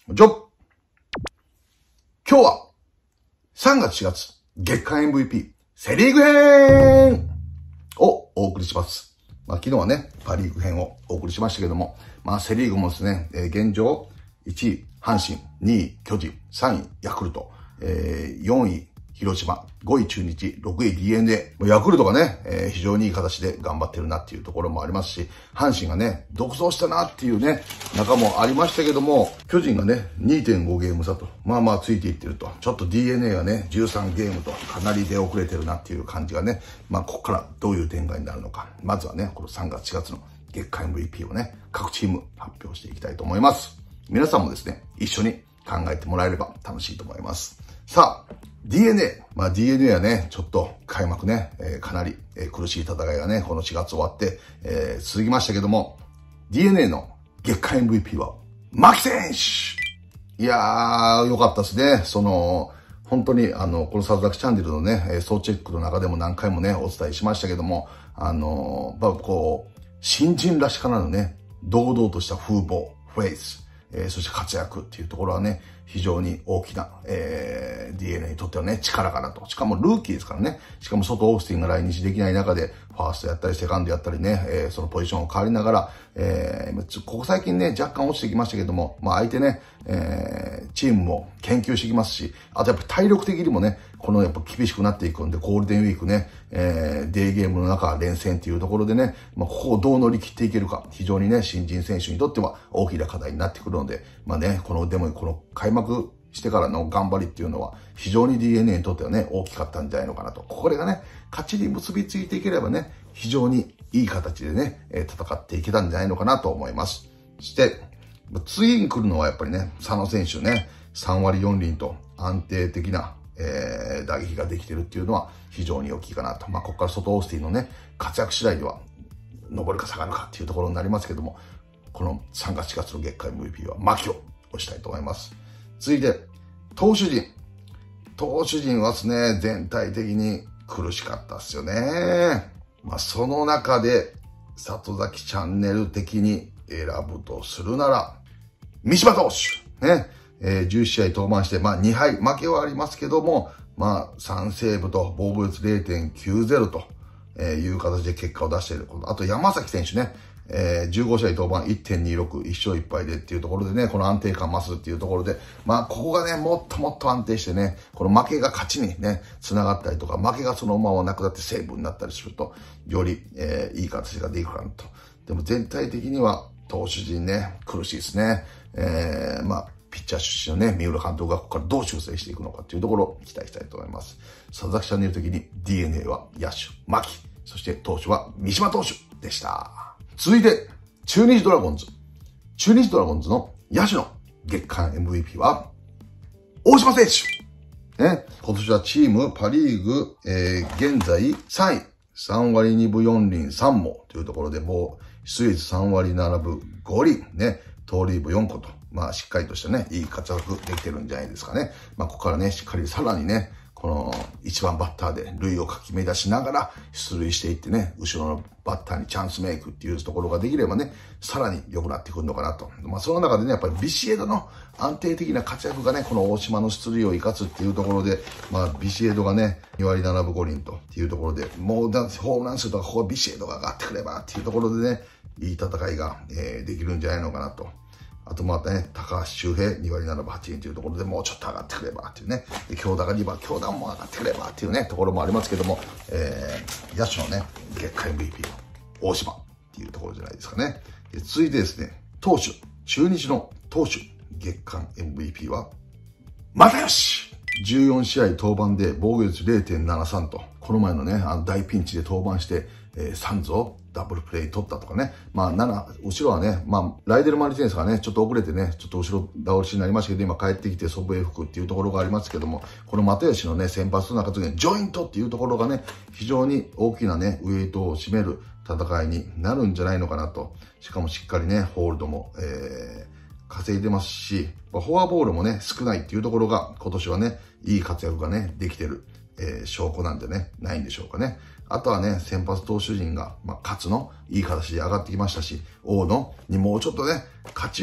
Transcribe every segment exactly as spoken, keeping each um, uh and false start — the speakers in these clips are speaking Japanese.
じゃあ今日はさんがつしがつ月間 エムブイピー セリーグ編をお送りします。まあ昨日はね、パリーグ編をお送りしましたけども、まあセリーグもですね、えー、現状いちい阪神、にい巨人、さんいヤクルト、えー、よんい広島、ごい中日、ろくい ディーエヌエー。ヤクルトがね、えー、非常にいい形で頑張ってるなっていうところもありますし、阪神がね、独走したなっていうね、中もありましたけども、巨人がね、にてんごゲーム差と、まあまあついていってると。ちょっと ディーエヌエー がね、じゅうさんゲームとかなり出遅れてるなっていう感じがね、まあここからどういう展開になるのか。まずはね、このさんがつしがつの月間 エムブイピー をね、各チーム発表していきたいと思います。皆さんもですね、一緒に考えてもらえれば楽しいと思います。さあ、ディーエヌエー。まあ ディーエヌエー はね、ちょっと開幕ね、えー、かなり、えー、苦しい戦いがね、このしがつ終わって、えー、続きましたけども、ディーエヌエー の月間 エムブイピー は、牧選手いやー、よかったですね。その、本当に、あの、このサブザクチャンネルのね、総チェックの中でも何回もね、お伝えしましたけども、あの、まあ、こう、新人らしからぬね、堂々とした風貌、フェイス、えー、そして活躍っていうところはね、非常に大きな、えー、ディーエヌエー にとってはね、力かなと。しかもルーキーですからね。しかも外オースティンが来日できない中で、ファーストやったり、セカンドやったりね、えー、そのポジションを変わりながら、えー、ここ最近ね、若干落ちてきましたけども、まあ相手ね、えー、チームも研究してきますし、あとやっぱり体力的にもね、このやっぱ厳しくなっていくんで、ゴールデンウィークね、えー、デーゲームの中連戦っていうところでね、まあここをどう乗り切っていけるか、非常にね、新人選手にとっては大きな課題になってくるので、まあね、この、でもこの開幕してからの頑張りっていうのは、非常に ディーエヌエー にとってはね、大きかったんじゃないのかなと。これがね、勝ちに結びついていければね、非常にいい形でね、戦っていけたんじゃないのかなと思います。そして、次に来るのはやっぱりね、佐野選手ね、さんわりよんりんと安定的な、えー、打撃ができてるっていうのは非常に大きいかなと。まあ、ここから外オースティンのね、活躍次第では、上るか下がるかっていうところになりますけども、このさんがつしがつの月間 エムブイピー は牧を押したいと思います。続いて、投手陣。投手陣はですね、全体的に苦しかったっすよね。まあ、その中で、里崎チャンネル的に選ぶとするなら、三島投手。ね。えー、じゅういちしあい登板して、まあ、にはい、負けはありますけども、まあ、さんセーブと防御率 れいてんきゅうゼロ という形で結果を出している。あと、山崎選手ね。えー、じゅうごしあい登板 いってんにろく、いっしょういっぱいでっていうところでね、この安定感増すっていうところで、まあ、ここがね、もっともっと安定してね、この負けが勝ちにね、繋がったりとか、負けがそのままなくなってセーブになったりすると、より、えー、いい形ができるかなと。でも全体的には、投手陣ね、苦しいですね。えー、まあ、ピッチャー出身のね、三浦監督がここからどう修正していくのかっていうところを期待したいと思います。佐々木チャンネル的に ディーエヌエー は野手、牧、そして投手は三島投手でした。続いて、中日ドラゴンズ。中日ドラゴンズの野手の月間 エムブイピー は、大島選手。ね。今年はチームパリーグ、えー、現在さんい。さんわりにぶよんりんさんぼうというところで、もう、出塁率さんわりななぶごりん。ね。盗塁部よんこと。まあ、しっかりとしたね、いい活躍できてるんじゃないですかね。まあ、ここからね、しっかりさらにね、この一番バッターで塁をかき乱しながら出塁していってね、後ろのバッターにチャンスメイクっていうところができればね、さらに良くなってくるのかなと。まあその中でね、やっぱりビシエドの安定的な活躍がね、この大島の出塁を生かすっていうところで、まあビシエドがね、にわりななぶごりんとっていうところで、もうホームラン数とかここビシエドが上がってくればっていうところでね、いい戦いが、えー、できるんじゃないのかなと。あとまたね、高橋周平にわりななぶはちりんというところでもうちょっと上がってくればっていうね。で、京田がにばん、京田も上がってくればっていうね、ところもありますけども、えー、野手のね、月間 エムブイピー 大島っていうところじゃないですかね。で続いてですね、投手、中日の投手、月間 エムブイピー は、又吉じゅうよんしあい登板で防御率 れいてんななさん と、この前のね、あの大ピンチで登板して、えー、サンズをダブルプレイ取ったとかね。まあ、なな、後ろはね、まあ、ライデル・マルティネスがね、ちょっと遅れてね、ちょっと後ろ倒しになりましたけど、今帰ってきて祖父江福っていうところがありますけども、この又吉のね、先発の中で、ジョイントっていうところがね、非常に大きなね、ウエイトを占める戦いになるんじゃないのかなと。しかもしっかりね、ホールドも、えー、稼いでますし、フォアボールもね、少ないっていうところが、今年はね、いい活躍がね、できてる、えー、証拠なんでね、ないんでしょうかね。あとはね、先発投手陣が、まあ、勝つのいい形で上がってきましたし、大野にもうちょっとね、勝ちを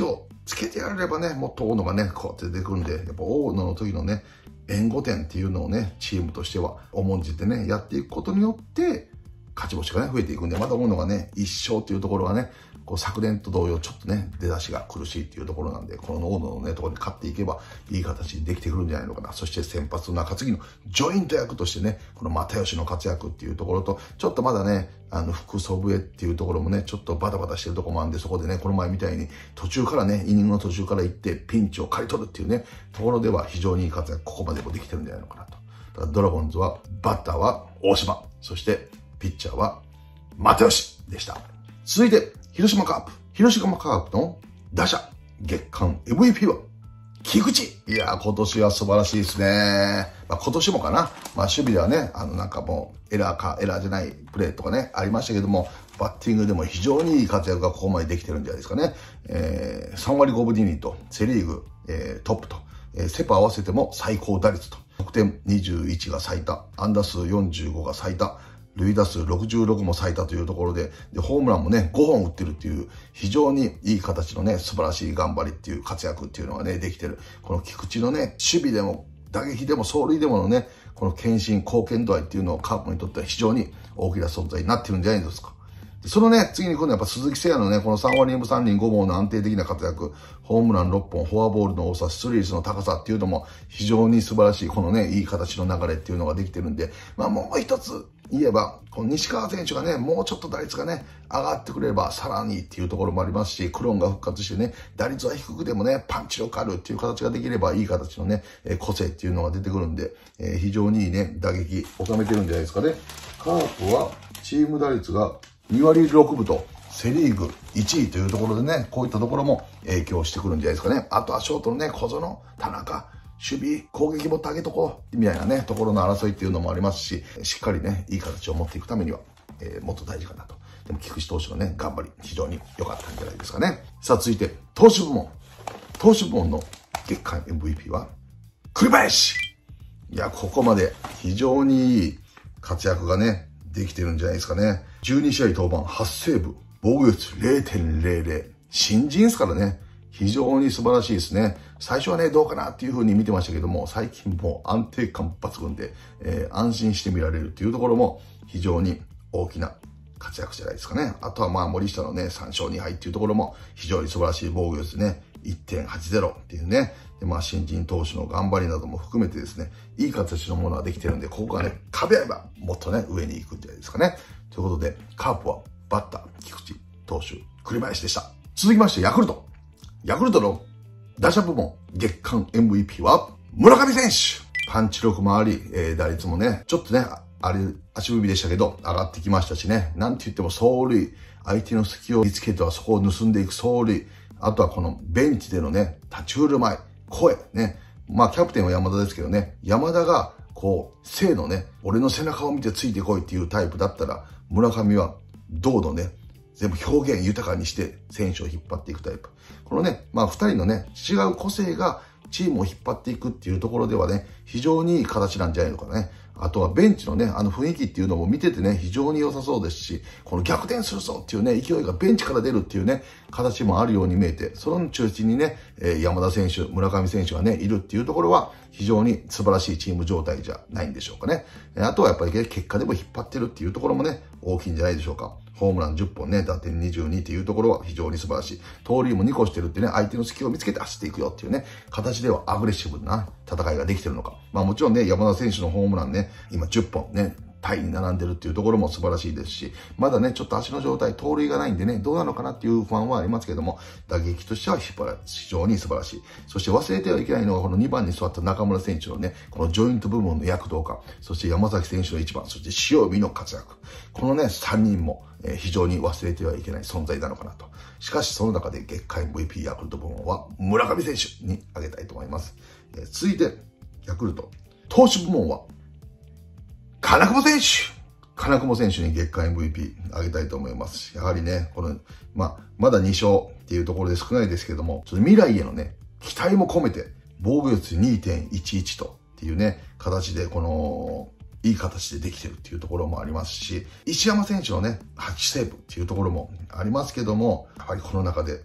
つけてやれればね、もっと大野がね、こうやって出てくるんで、やっぱ大野の時のね、援護点っていうのをね、チームとしては重んじてね、やっていくことによって、勝ち星がね、増えていくんで、また大野がね、一勝っていうところはね、こう昨年と同様ちょっとね、出だしが苦しいっていうところなんで、この大野のね、ところに勝っていけば、いい形にできてくるんじゃないのかな。そして先発の中継ぎのジョイント役としてね、この又吉の活躍っていうところと、ちょっとまだね、あの、福祖笛っていうところもね、ちょっとバタバタしてるところもあるんで、そこでね、この前みたいに途中からね、イニングの途中から行ってピンチを刈り取るっていうね、ところでは非常にいい活躍、ここまでもできてるんじゃないのかなと。だからドラゴンズは、バッターは大島、そしてピッチャーは又吉でした。続いて、広島カープ。広島カープの打者、月間 エムブイピー は、菊池。いやー、今年は素晴らしいですね。まあ、今年もかな。まあ、守備ではね、あの、なんかもう、エラーか、エラーじゃないプレーとかね、ありましたけども、バッティングでも非常にいい活躍がここまでできてるんじゃないですかね。えー、さんわりごぶにりと、セリーグ、えー、トップと、えー、セパ合わせても最高打率と、得点にじゅういちが最多、安打数よんじゅうごが最多、塁打数ろくじゅうろくも最多というところで、で、ホームランもね、ごほん打ってるっていう、非常にいい形のね、素晴らしい頑張りっていう活躍っていうのがね、できてる。この菊池のね、守備でも、打撃でも、走塁でものね、この献身、貢献度合いっていうのをカープにとっては非常に大きな存在になってるんじゃないですか。でそのね、次に今度やっぱ鈴木誠也のね、このさんわりにぶさんりんごぼうの安定的な活躍、ホームランろっぽん、フォアボールの多さ、出塁率の高さっていうのも非常に素晴らしい、このね、いい形の流れっていうのができてるんで、まあもう一つ言えば、この西川選手がね、もうちょっと打率がね、上がってくれればさらにっていうところもありますし、クローンが復活してね、打率は低くでもね、パンチ力あるっていう形ができればいい形のね、えー、個性っていうのが出てくるんで、えー、非常にいいね、打撃、収めてるんじゃないですかね。カープはチーム打率がにわりろくぶと、セリーグいちいというところでね、こういったところも影響してくるんじゃないですかね。あとはショートのね、小園、田中、守備、攻撃もってあげとこう、みたいなね、ところの争いっていうのもありますし、しっかりね、いい形を持っていくためには、えー、もっと大事かなと。でも、菊池投手のね、頑張り、非常に良かったんじゃないですかね。さあ、続いて、投手部門。投手部門の月間 エムブイピー は、栗林。いや、ここまで非常にいい活躍がね、できてるんじゃないですかね。じゅうにしあい登板、はちセーブ、防御率 れいてんれいれい。新人ですからね。非常に素晴らしいですね。最初はね、どうかなっていう風に見てましたけども、最近もう安定感抜群で、えー、安心して見られるっていうところも非常に大きな活躍じゃないですかね。あとはまあ森下のね、さんしょうにはいっていうところも非常に素晴らしい防御率ね。いってんはちゼロ っていうね。で、まあ新人投手の頑張りなども含めてですね、いい形のものができてるんで、ここがね、壁合えばもっとね、上に行くんじゃないですかね。ということで、カープはバッター、菊池投手、栗林でした。続きまして、ヤクルト。ヤクルトの打者部門月間 エムブイピー は村上選手。パンチ力もあり、えー、打率もね、ちょっとね、あれ、足踏みでしたけど、上がってきましたしね。なんて言っても走塁、相手の隙を見つけてはそこを盗んでいく走塁。あとはこのベンチでのね、立ち振る舞い、声、ね。まあ、キャプテンは山田ですけどね、山田が、こう、生のね、俺の背中を見てついてこいっていうタイプだったら、村上は、どうのね、全部表現豊かにして選手を引っ張っていくタイプ。このね、まあ二人のね、違う個性がチームを引っ張っていくっていうところではね、非常にいい形なんじゃないのかね。あとはベンチのね、あの雰囲気っていうのも見ててね、非常に良さそうですし、この逆転するぞっていうね、勢いがベンチから出るっていうね、形もあるように見えて、その中心にね、山田選手、村上選手がね、いるっていうところは、非常に素晴らしいチーム状態じゃないんでしょうかね。あとはやっぱり結果でも引っ張ってるっていうところもね、大きいんじゃないでしょうか。ホームランじゅっぽんね、打点にじゅうにっていうところは非常に素晴らしい。盗塁もにこしてるってね、相手の隙を見つけて走っていくよっていうね、形ではアグレッシブな戦いができてるのか。まあもちろんね、山田選手のホームランね、今じゅっぽんね、タイに並んでるっていうところも素晴らしいですし、まだね、ちょっと足の状態、盗塁がないんでね、どうなのかなっていう不安はありますけども、打撃としては非常に素晴らしい。そして忘れてはいけないのは、このにばんに座った中村選手のね、このジョイント部門の躍動感、そして山崎選手のいちばん、そして塩見の活躍。このね、さんにんも非常に忘れてはいけない存在なのかなと。しかし、その中で月間 エムブイピー ヤクルト部門は村上選手に挙げたいと思います。えー、続いて、ヤクルト、投手部門は、金久保選手金久保選手に月間 エムブイピー あげたいと思います。やはりね、この、まあ、まだにしょうっていうところで少ないですけども、ちょっと未来へのね、期待も込めて、防御率 にてんいちいち とっていうね、形で、この、いい形でできてるっていうところもありますし、石山選手のね、はちセーブっていうところもありますけども、やはりこの中で、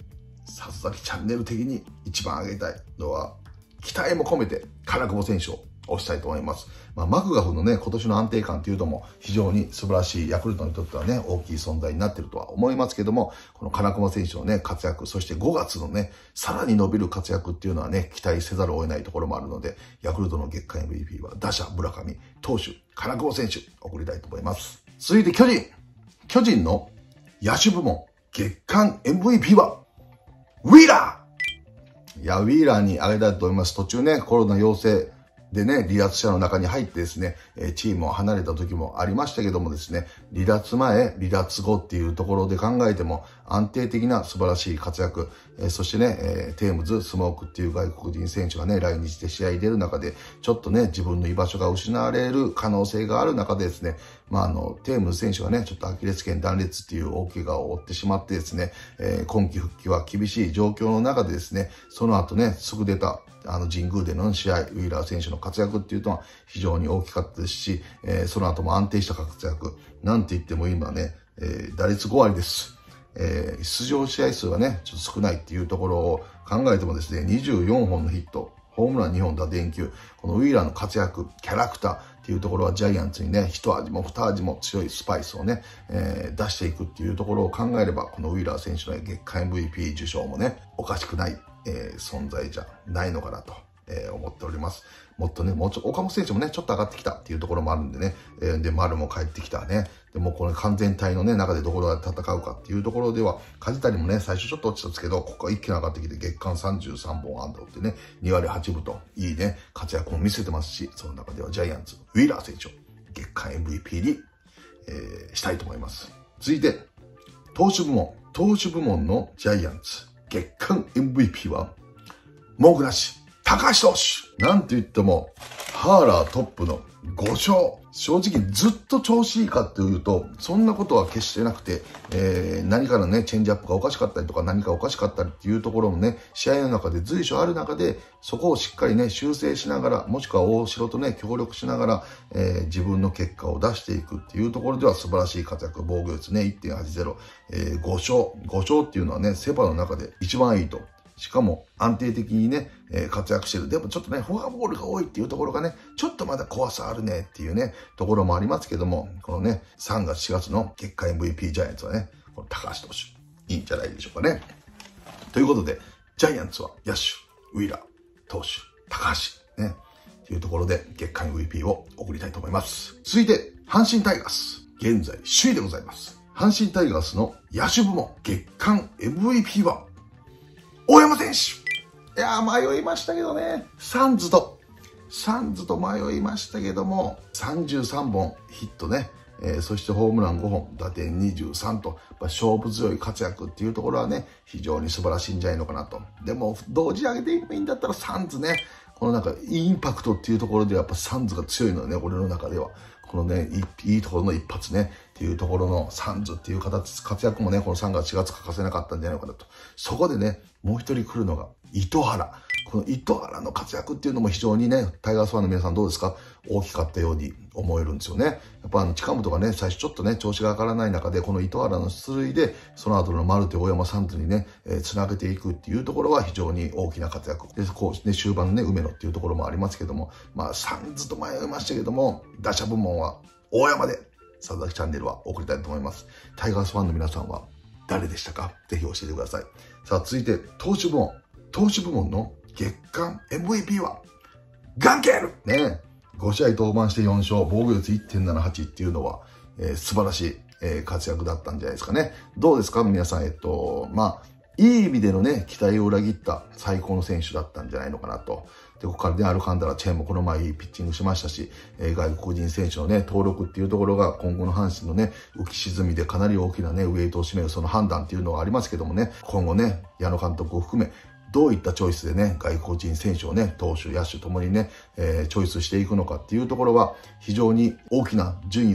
里崎チャンネル的に一番挙げたいのは、期待も込めて金久保選手を推したいと思います。まあ、マクガフのね、今年の安定感というのも非常に素晴らしいヤクルトにとってはね、大きい存在になっているとは思いますけども、この金久保選手のね、活躍、そしてごがつのね、さらに伸びる活躍っていうのはね、期待せざるを得ないところもあるので、ヤクルトの月間 エムブイピー は打者村上、投手金久保選手、送りたいと思います。続いて巨人。巨人の野手部門、月間 エムブイピー は、ウィーラーいや、ウィーラーに挙げたいと思います。途中ね、コロナ陽性でね、離脱者の中に入ってですね、チームを離れた時もありましたけどもですね、離脱前、離脱後っていうところで考えても安定的な素晴らしい活躍、そしてね、テームズ、スモークっていう外国人選手がね、来日で試合に出る中で、ちょっとね、自分の居場所が失われる可能性がある中でですね、まあ、あの、テームズ選手がね、ちょっとアキレス腱断裂っていう大怪我を負ってしまってですね、えー、今季復帰は厳しい状況の中でですね、その後ね、すぐ出た、あの、神宮での試合、ウィーラー選手の活躍っていうのは非常に大きかったですし、えー、その後も安定した活躍。なんて言っても今ね、えー、打率ごわりです。えー、出場試合数がね、ちょっと少ないっていうところを考えてもですね、にじゅうよんほんのヒット、ホームランにほん打点きゅう、このウィーラーの活躍、キャラクターっていうところはジャイアンツにね、一味も二味も強いスパイスをね、えー、出していくっていうところを考えれば、このウィーラー選手の月間 エムブイピー 受賞もね、おかしくない、えー、存在じゃないのかなと。えー、思っております。もっとね、もうちょっと、岡本選手もね、ちょっと上がってきたっていうところもあるんでね、えー、で、丸も帰ってきたね。でも、この完全体のね、中でどこで戦うかっていうところでは、梶谷もね、最初ちょっと落ちたんですけど、ここは一気に上がってきて、月間さんじゅうさんぼん安打ってね、にわりはちぶと、いいね、活躍も見せてますし、その中ではジャイアンツ、ウィーラー選手を月間 エムブイピー に、えー、したいと思います。続いて、投手部門。投手部門のジャイアンツ、月間 エムブイピー は、文句なし。高橋投手なんて言っても、ハーラートップのごしょう。正直ずっと調子いいかっていうと、そんなことは決してなくて、えー、何かのね、チェンジアップがおかしかったりとか、何かおかしかったりっていうところもね、試合の中で随所ある中で、そこをしっかりね、修正しながら、もしくは大城とね、協力しながら、えー、自分の結果を出していくっていうところでは素晴らしい活躍。防御率ね、いってんはちゼロ。えー、ごしょう。ごしょうっていうのはね、セパの中で一番いいと。しかも安定的にね、えー、活躍してる。でもちょっとね、フォアボールが多いっていうところがね、ちょっとまだ怖さあるねっていうね、ところもありますけども、このね、さんがつしがつの月間 エムブイピー ジャイアンツはね、この高橋投手、いいんじゃないでしょうかね。ということで、ジャイアンツは野手、ウィーラー、投手、高橋、ね、というところで月間 エムブイピー を送りたいと思います。続いて、阪神タイガース。現在、首位でございます。阪神タイガースの野手部門、月間 エムブイピー は、大山選手。いやー、迷いましたけどね。サンズと、サンズと迷いましたけども、さんじゅうさんぼんヒットね。えー、そしてホームランごほん、打点にじゅうさんと、勝負強い活躍っていうところはね、非常に素晴らしいんじゃないのかなと。でも、同時上げていいんだったらサンズね。このなんか、インパクトっていうところでやっぱサンズが強いのよね、俺の中では。このね、いいところの一発ね、っていうところのサンズっていう形、活躍もね、このさんがつしがつ欠かせなかったんじゃないのかなと。そこでね、もう一人来るのが、糸原。この糸原の活躍っていうのも非常にね、タイガースファンの皆さんどうですか？大きかったように思えるんですよね。やっぱあの、近本がね、最初ちょっとね、調子が上がらない中で、この糸原の出塁で、その後のマルテ、大山、サンズにね、えー、繋げていくっていうところは非常に大きな活躍。で、こうね、終盤ね、梅野っていうところもありますけども、まあ、サンズと迷いましたけども、打者部門は大山で、里崎チャンネルは送りたいと思います。タイガースファンの皆さんは誰でしたか？ぜひ教えてください。さあ、続いて、投手部門。投手部門の月間 エムブイピー は、ガンケールねえ。ごしあい登板してよんしょう、防御率 いってんななはち っていうのは、えー、素晴らしい、えー、活躍だったんじゃないですかね。どうですか皆さん、えっと、まあ、いい意味でのね、期待を裏切った最高の選手だったんじゃないのかなと。で、ここからね、アルカンダラ、チェーンもこの前いいピッチングしましたし、えー、外国人選手のね、登録っていうところが今後の阪神のね、浮き沈みでかなり大きなね、ウェイトを占めるその判断っていうのがありますけどもね、今後ね、矢野監督を含め、どういったチョイスでね、外国人選手をね、投手、野手ともにね、えー、チョイスしていくのかっていうところは、非常に大きな順位を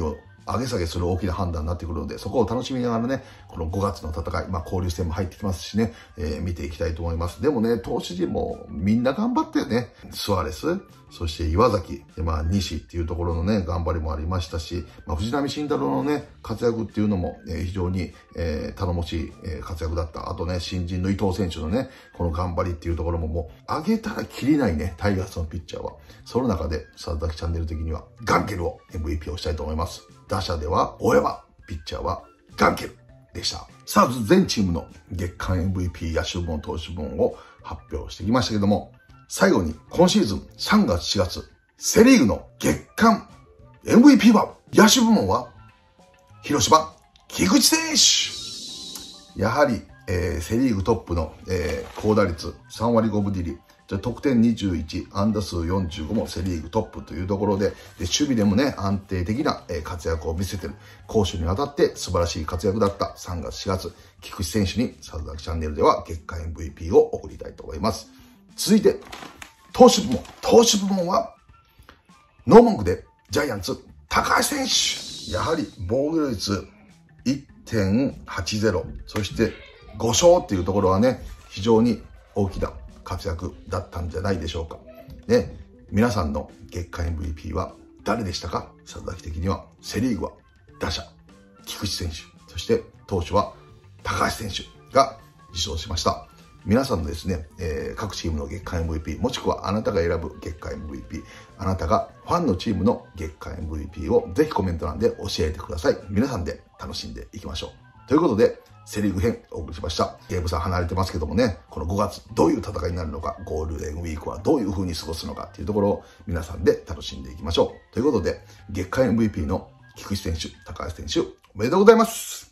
上げ下げする大きな判断になってくるので、そこを楽しみながらね、このごがつの戦い、まあ交流戦も入ってきますしね、えー、見ていきたいと思います。でもね、投手陣もみんな頑張ったよね。スアレス、そして岩崎、でまあ西っていうところのね、頑張りもありましたし、まあ藤浪晋太郎のね、活躍っていうのも、えー、非常に、えー、頼もしい、えー、活躍だった。あとね、新人の伊藤選手のね、この頑張りっていうところももう、上げたらきりないね、タイガースのピッチャーは。その中で、佐々木チャンネル的には、ガンケルを エムブイピー をしたいと思います。打者では大山、ピッチャーはガンケルでした。さあ、全チームの月間 エムブイピー 野手部門、投手部門を発表してきましたけども、最後に今シーズンさんがつ、しがつ、セリーグの月間 エムブイピー は、野手部門は、広島、菊池選手。やはり、えー、セリーグトップの、えー、高打率さんわりごぶディリ。得点にじゅういち、安打数よんじゅうごもセリーグトップというところで、で守備でもね、安定的な活躍を見せている。攻守にわたって素晴らしい活躍だったさんがつ、しがつ、菊池選手に佐々木チャンネルでは月間 エムブイピー を送りたいと思います。続いて、投手部門。投手部門は、ノー文句でジャイアンツ、高橋選手。やはり防御率 いってんはちゼロ、そしてごしょうっていうところはね、非常に大きな活躍だったんじゃないでしょうか。で、皆さんの月間 エムブイピー は誰でしたか？佐々木的には、セリーグは打者、菊池選手、そして投手は高橋選手が受賞しました。皆さんのですね、えー、各チームの月間 エムブイピー、もしくはあなたが選ぶ月間 エムブイピー、あなたがファンのチームの月間 エムブイピー をぜひコメント欄で教えてください。皆さんで楽しんでいきましょう。ということで、セリーグ編お送りしました。ゲームさん離れてますけどもね、このごがつどういう戦いになるのか、ゴールデンウィークはどういう風に過ごすのかっていうところを皆さんで楽しんでいきましょう。ということで、月間 エムブイピー の菊池選手、高橋選手、おめでとうございます。